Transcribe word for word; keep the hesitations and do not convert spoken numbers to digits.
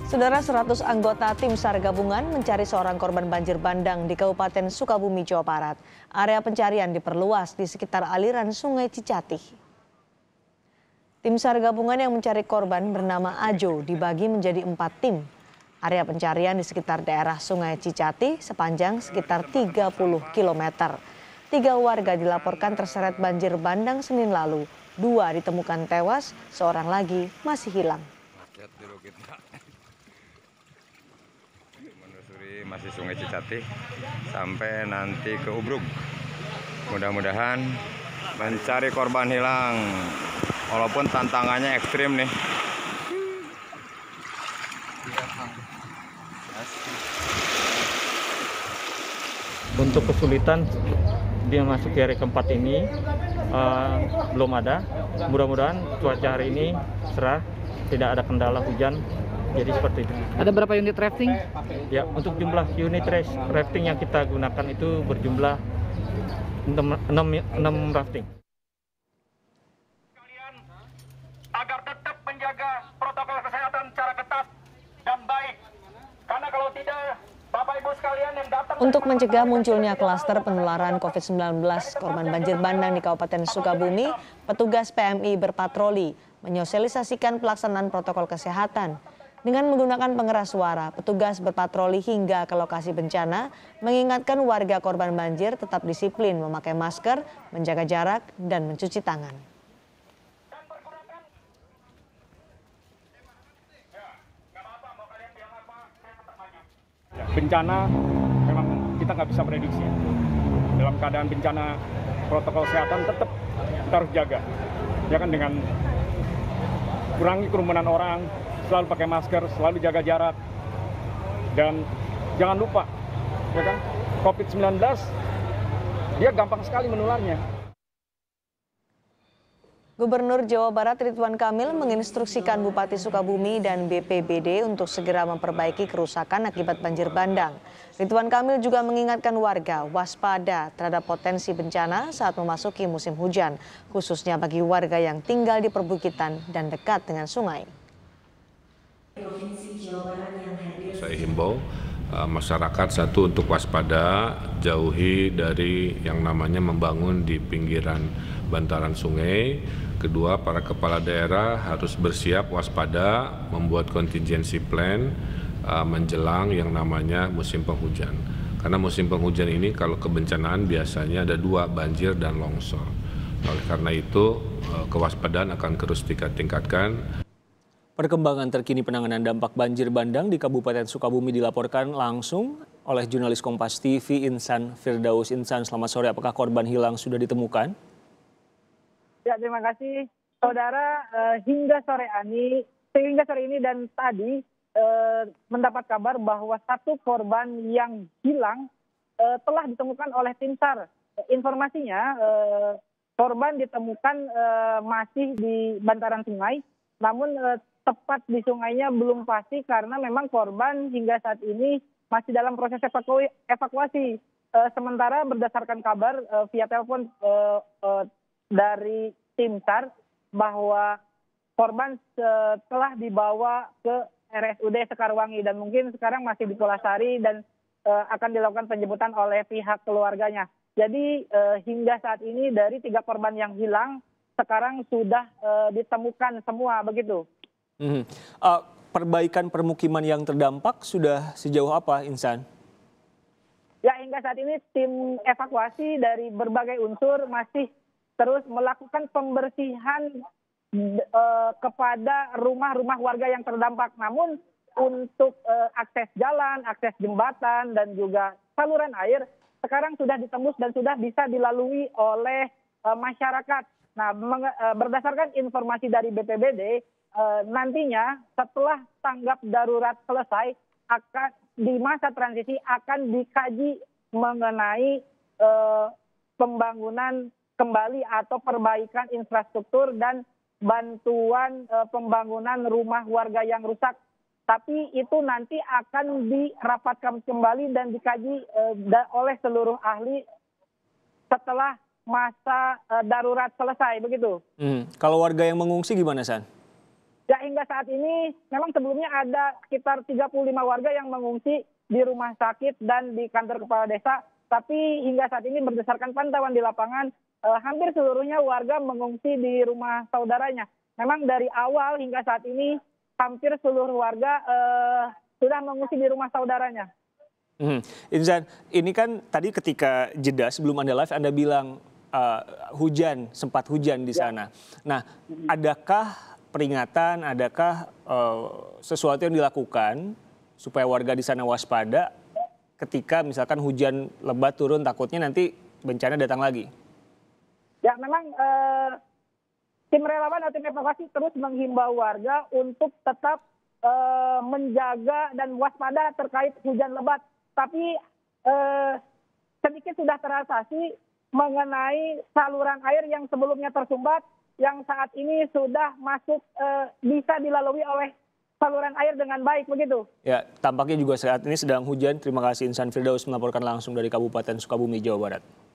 Saudara, seratus anggota tim SAR gabungan mencari seorang korban banjir bandang di Kabupaten Sukabumi, Jawa Barat. Area pencarian diperluas di sekitar aliran Sungai Cicatih. Tim SAR gabungan yang mencari korban bernama Ajo dibagi menjadi empat tim. Area pencarian di sekitar daerah Sungai Cicatih sepanjang sekitar tiga puluh kilometer. Tiga warga dilaporkan terseret banjir bandang Senin lalu. Dua ditemukan tewas, seorang lagi masih hilang. Menelusuri masih Sungai Cicatih sampai nanti ke Ubruk. Mudah-mudahan mencari korban hilang, walaupun tantangannya ekstrim nih. Untuk kesulitan dia masuk di hari keempat ini uh, belum ada. Mudah-mudahan cuaca hari ini cerah, tidak ada kendala hujan. Jadi seperti itu. Ada berapa unit rafting? Ya, untuk jumlah unit rafting yang kita gunakan itu berjumlah enam rafting. Agar tetap menjaga protokol kesehatan secara ketat dan baik. Karena kalau tidak, Bapak Ibu sekalian yang datang... Untuk mencegah munculnya klaster penularan covid sembilan belas korban banjir bandang di Kabupaten Sukabumi, petugas P M I berpatroli menyosialisasikan pelaksanaan protokol kesehatan. Dengan menggunakan pengeras suara, petugas berpatroli hingga ke lokasi bencana, mengingatkan warga korban banjir tetap disiplin memakai masker, menjaga jarak, dan mencuci tangan. Bencana memang kita nggak bisa prediksi. Dalam keadaan bencana, protokol kesehatan tetap kita harus jaga. Ya kan, dengan kurangi kerumunan orang, selalu pakai masker, selalu jaga jarak, dan jangan lupa, ya kan, covid sembilan belas dia gampang sekali menularnya. Gubernur Jawa Barat Ridwan Kamil menginstruksikan Bupati Sukabumi dan B P B D untuk segera memperbaiki kerusakan akibat banjir bandang. Ridwan Kamil juga mengingatkan warga waspada terhadap potensi bencana saat memasuki musim hujan, khususnya bagi warga yang tinggal di perbukitan dan dekat dengan sungai. Saya himbau uh, masyarakat satu untuk waspada, jauhi dari yang namanya membangun di pinggiran bantaran sungai. Kedua, para kepala daerah harus bersiap waspada, membuat contingency plan uh, menjelang yang namanya musim penghujan. Karena musim penghujan ini kalau kebencanaan biasanya ada dua, banjir dan longsor. Oleh karena itu uh, kewaspadaan akan terus ditingkatkan. Perkembangan terkini penanganan dampak banjir bandang di Kabupaten Sukabumi dilaporkan langsung oleh jurnalis Kompas T V Insan Firdaus. Insan, selamat sore. Apakah korban hilang sudah ditemukan? Ya, terima kasih, saudara. Eh, hingga sore ini, hingga sore ini dan tadi eh, mendapat kabar bahwa satu korban yang hilang eh, telah ditemukan oleh tim SAR. Informasinya, eh, korban ditemukan eh, masih di bantaran sungai, namun eh, tepat di sungainya belum pasti karena memang korban hingga saat ini masih dalam proses evaku evakuasi. E, sementara berdasarkan kabar e, via telepon e, e, dari tim SAR bahwa korban telah dibawa ke R S U D Sekarwangi dan mungkin sekarang masih di Pulasari dan e, akan dilakukan penjemputan oleh pihak keluarganya. Jadi e, hingga saat ini dari tiga korban yang hilang sekarang sudah e, ditemukan semua, begitu. Hmm. Uh, perbaikan permukiman yang terdampak sudah sejauh apa, Insan? Ya, hingga saat ini tim evakuasi dari berbagai unsur masih terus melakukan pembersihan uh, kepada rumah-rumah warga yang terdampak. Namun untuk uh, akses jalan, akses jembatan dan juga saluran air sekarang sudah ditembus dan sudah bisa dilalui oleh uh, masyarakat. Nah, uh, berdasarkan informasi dari B P B D, Uh, nantinya setelah tanggap darurat selesai akan di masa transisi akan dikaji mengenai uh, pembangunan kembali atau perbaikan infrastruktur dan bantuan uh, pembangunan rumah warga yang rusak. Tapi itu nanti akan dirapatkan kembali dan dikaji uh, da oleh seluruh ahli setelah masa uh, darurat selesai, begitu. Hmm. Kalau warga yang mengungsi gimana, San? Ya, hingga saat ini memang sebelumnya ada sekitar tiga puluh lima warga yang mengungsi di rumah sakit dan di kantor kepala desa. Tapi hingga saat ini berdasarkan pantauan di lapangan, eh, hampir seluruhnya warga mengungsi di rumah saudaranya. Memang dari awal hingga saat ini hampir seluruh warga eh, sudah mengungsi di rumah saudaranya. Hmm. Insan, ini kan tadi ketika jeda sebelum Anda live Anda bilang uh, hujan, sempat hujan di sana. Nah, adakah peringatan, adakah uh, sesuatu yang dilakukan supaya warga di sana waspada ketika misalkan hujan lebat turun takutnya nanti bencana datang lagi? Ya, memang eh, tim relawan atau tim evakuasi terus menghimbau warga untuk tetap eh, menjaga dan waspada terkait hujan lebat. Tapi eh, sedikit sudah terasasi mengenai saluran air yang sebelumnya tersumbat, yang saat ini sudah masuk eh, bisa dilalui oleh saluran air dengan baik begitu. Ya, tampaknya juga saat ini sedang hujan. Terima kasih Insan Firdaus melaporkan langsung dari Kabupaten Sukabumi, Jawa Barat.